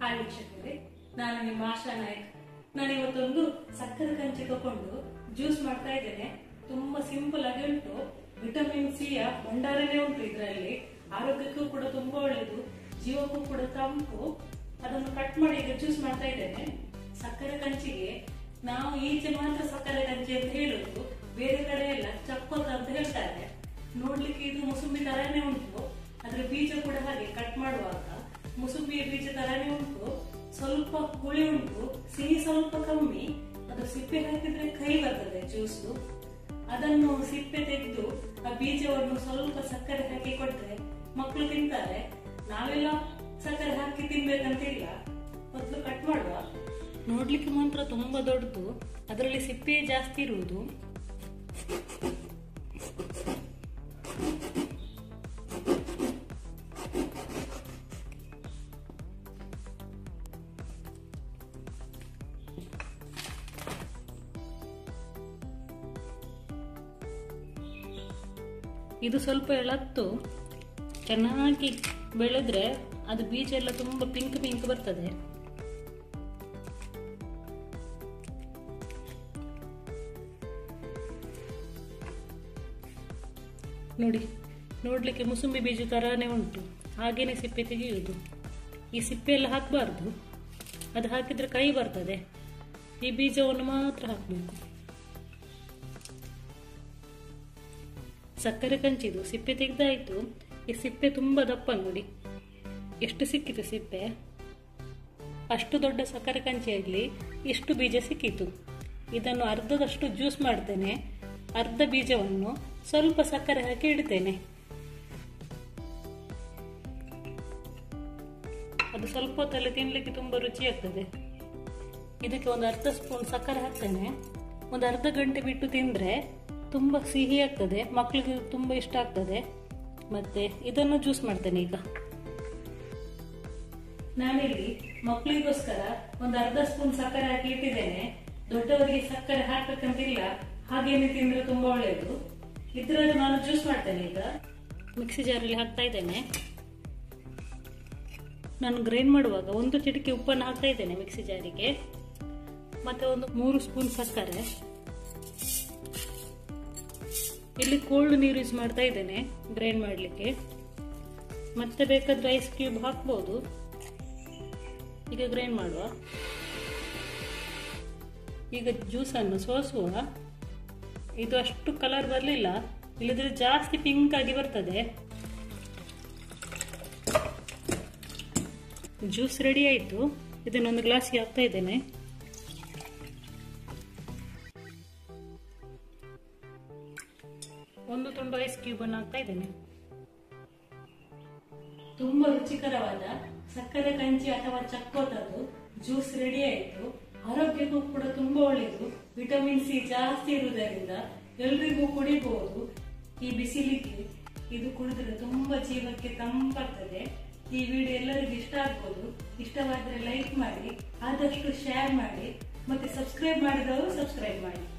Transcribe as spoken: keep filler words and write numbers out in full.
Hi ವೀಕ್ಷಕರೇ, ನಾನು ನಿಮ್ಮ ಆಶಾ ನಾಯಕ್. ನಾನು ಇವತ್ತೊಂದು ಸಕ್ಕರೆ ಕಂಚಿ ತಕೊಂಡು ಜ್ಯೂಸ್ ಮಾಡ್ತಾ ಇದ್ದೇನೆ. ತುಂಬಾ ಸಿಂಪಲ್ ಆಗಿ ಉಂಟು. ವಿಟಮಿನ್ ಸಿ ಯ ಭಂಡಾರನೇ ಉಂಟು ಇದರಲ್ಲಿ. ಆರೋಗ್ಯಕ್ಕೂ ಕೂಡ ತುಂಬಾ ಒಳ್ಳೆಯದು, ಜೀವಕ್ಕೂ ಕೂಡ ತಂಪು. ಅದನ್ನು ಕಟ್ ಮಾಡಿ ಈಗ ಜ್ಯೂಸ್ ಮಾಡ್ತಾ ಇದ್ದೇನೆ. ಸಕ್ಕರೆ ಕಂಚಿಗೆ ನಾವು ಈಚೆ ಮಾತ್ರ ಸಕ್ಕರೆ ಕಂಚಿ ಅಂತ ಹೇಳುದು, ಬೇರೆ ಕಡೆ ಎಲ್ಲ ಚಕ್ಕೋತ ಅಂತ ಹೇಳ್ತಾರೆ. ನೋಡ್ಲಿಕ್ಕೆ ಇದು ಮುಸುಂಬಿ ತರಾನೇ ಉಂಟು. ಅದ್ರ ಬೀಜ ಕೂಡ ಹಾಗೆ ಕಟ್ ಮಾಡುವಾಗ ಮುಸುಂಬಿಯ ಬೀಜ ತರಾನೇ ಉಂಟು. ಸ್ವಲ್ಪ ಹುಳಿ ಉಂಟು, ಸಿಹಿ ಸ್ವಲ್ಪ ಕಮ್ಮಿ. ಅದು ಸಿಪ್ಪೆ ಹಾಕಿದ್ರೆ ಕೈ ಬರ್ತದೆ ಜ್ಯೂಸು. ಅದನ್ನು ಸಿಪ್ಪೆ ತೆಗೆದು ಆ ಬೀಜವನ್ನು ಸ್ವಲ್ಪ ಸಕ್ಕರೆ ಹಾಕಿ ಕೊಟ್ರೆ ಮಕ್ಕಳು ತಿಂತಾರೆ. ನಾವೆಲ್ಲ ಸಕ್ಕರೆ ಹಾಕಿ ತಿನ್ಬೇಕಂತಿಲ್ಲ. ಮೊದಲು ಕಟ್ ಮಾಡುವ. ನೋಡ್ಲಿಕ್ಕೆ ಮಾತ್ರ ತುಂಬಾ ದೊಡ್ಡದು, ಅದರಲ್ಲಿ ಸಿಪ್ಪೆ ಜಾಸ್ತಿ ಇರುವುದು. ಇದು ಸ್ವಲ್ಪ ಎಳತ್ತು ಚೆನ್ನಾಗಿ ಬೆಳೆದ್ರೆ ಅದು ಬೀಜ ಎಲ್ಲ ತುಂಬಾ ಪಿಂಕ್ ಪಿಂಕ್ ಬರ್ತದೆ. ನೋಡಿ, ನೋಡ್ಲಿಕ್ಕೆ ಮುಸುಂಬಿ ಬೀಜ ತರಾನೇ ಉಂಟು. ಹಾಗೇನೆ ಸಿಪ್ಪೆ ತೆಗೆಯುವುದು. ಈ ಸಿಪ್ಪೆ ಎಲ್ಲ ಹಾಕಬಾರ್ದು, ಅದು ಹಾಕಿದ್ರೆ ಕೈ ಬರ್ತದೆ. ಈ ಬೀಜವನ್ನು ಮಾತ್ರ ಹಾಕಬೇಕು. ಸಕ್ಕರೆ ಕಂಚಿದು ಸಿಪ್ಪೆ ತೆಗೆದಾಯ್ತು. ಈ ಸಿಪ್ಪೆ ತುಂಬಾ ದಪ್ಪ ನೋಡಿ, ಎಷ್ಟು ಸಿಕ್ಕಿತು ಸಿಪ್ಪೆ. ಅಷ್ಟು ದೊಡ್ಡ ಸಕ್ಕರೆ ಕಂಚಿಯಲ್ಲಿ ಇಷ್ಟು ಬೀಜ ಸಿಕ್ಕಿತು. ಇದನ್ನು ಅರ್ಧದಷ್ಟು ಜ್ಯೂಸ್ ಮಾಡ್ತೇನೆ. ಅರ್ಧ ಬೀಜವನ್ನು ಸ್ವಲ್ಪ ಸಕ್ಕರೆ ಹಾಕಿ ಇಡ್ತೇನೆ. ಅದು ಸ್ವಲ್ಪ ಹೊತ್ತಲ್ಲಿ ತಿನ್ಲಿಕ್ಕೆ ತುಂಬಾ ರುಚಿ ಆಗ್ತದೆ. ಇದಕ್ಕೆ ಒಂದು ಅರ್ಧ ಸ್ಪೂನ್ ಸಕ್ಕರೆ ಹಾಕ್ತೇನೆ. ಒಂದು ಅರ್ಧ ಗಂಟೆ ಬಿಟ್ಟು ತಿಂದ್ರೆ ತುಂಬಾ ಸಿಹಿ ಆಗ್ತದೆ, ಮಕ್ಕಳಿಗೆ ತುಂಬಾ ಇಷ್ಟ ಆಗ್ತದೆ. ಮತ್ತೆ ಇದನ್ನು ಜ್ಯೂಸ್ ಮಾಡ್ತೇನೆ. ಈಗ ನಾನಿಲ್ಲಿ ಮಕ್ಕಳಿಗೋಸ್ಕರ ಒಂದು ಅರ್ಧ ಸ್ಪೂನ್ ಸಕ್ಕರೆ ಹಾಕಿ ಇಟ್ಟಿದ್ದೇನೆ. ದೊಡ್ಡವರಿಗೆ ಸಕ್ಕರೆ ಹಾಕ್ಬೇಕಂತಿಲ್ಲ, ಹಾಗೇನೆ ತಿಂದ್ರೆ ತುಂಬಾ ಒಳ್ಳೆಯದು. ಇದ್ರಲ್ಲಿ ನಾನು ಜ್ಯೂಸ್ ಮಾಡ್ತೇನೆ. ಈಗ ಮಿಕ್ಸಿ ಜಾರಲ್ಲಿ ಹಾಕ್ತಾ ಇದ್ದೇನೆ. ನಾನು ಗ್ರೈಂಡ್ ಮಾಡುವಾಗ ಒಂದು ಚಿಟಿಕೆ ಉಪ್ಪನ್ನು ಹಾಕ್ತಾ ಇದ್ದೇನೆ ಮಿಕ್ಸಿ ಜಾರಿಗೆ. ಮತ್ತೆ ಒಂದು ಮೂರು ಸ್ಪೂನ್ ಸಕ್ಕರೆ. ಇಲ್ಲಿ ಕೋಲ್ಡ್ ನೀರು ಯೂಸ್ ಮಾಡ್ತಾ ಇದ್ದೇನೆ ಗ್ರೈಂಡ್ ಮಾಡ್ಲಿಕ್ಕೆ. ಮತ್ತೆ ಬೇಕಾದ್ರೆ ಐಸ್ ಕ್ಯೂಬ್ ಹಾಕ್ಬಹುದು. ಈಗ ಗ್ರೈಂಡ್ ಮಾಡುವ. ಈಗ ಜ್ಯೂಸ್ ಅನ್ನು ಸೋಸುವ. ಇದು ಅಷ್ಟು ಕಲರ್ ಬರಲಿಲ್ಲ, ಇಲ್ಲದ್ರೆ ಜಾಸ್ತಿ ಪಿಂಕ್ ಆಗಿ ಬರ್ತದೆ. ಜ್ಯೂಸ್ ರೆಡಿ ಆಯ್ತು. ಇದನ್ನೊಂದು ಗ್ಲಾಸ್ಗೆ ಹಾಕ್ತಾ ಇದ್ದೇನೆ. ಒಂದು ತುಂಡು ಐಸ್ ಕ್ಯೂಬ್ ಅನ್ನು ಹಾಕ್ತಾ ಇದ್ದೇನೆ. ತುಂಬಾ ರುಚಿಕರವಾದ ಸಕ್ಕರೆ ಕಂಚಿ ಅಥವಾ ಚಕ್ಕೋತದ್ದು ಜ್ಯೂಸ್ ರೆಡಿ ಆಯ್ತು. ಆರೋಗ್ಯಕ್ಕೂ ಕೂಡ ತುಂಬಾ ಒಳ್ಳೆಯದು. ವಿಟಮಿನ್ ಸಿ ಜಾಸ್ತಿ ಇರುವುದರಿಂದ ಎಲ್ರಿಗೂ ಕುಡಿಬಹುದು. ಈ ಬಿಸಿಲಿಗೆ ಇದು ಕುಡಿದ್ರೆ ತುಂಬಾ ಜೀವಕ್ಕೆ ತಂಪಾಗ್ತದೆ. ಈ ವಿಡಿಯೋ ಎಲ್ಲರಿಗೂ ಇಷ್ಟ ಆಗ್ಬೋದು. ಇಷ್ಟವಾದ್ರೆ ಲೈಕ್ ಮಾಡಿ, ಆದಷ್ಟು ಶೇರ್ ಮಾಡಿ, ಮತ್ತೆ ಸಬ್ಸ್ಕ್ರೈಬ್ ಮಾಡಿದವರು ಸಬ್ಸ್ಕ್ರೈಬ್ ಮಾಡಿ.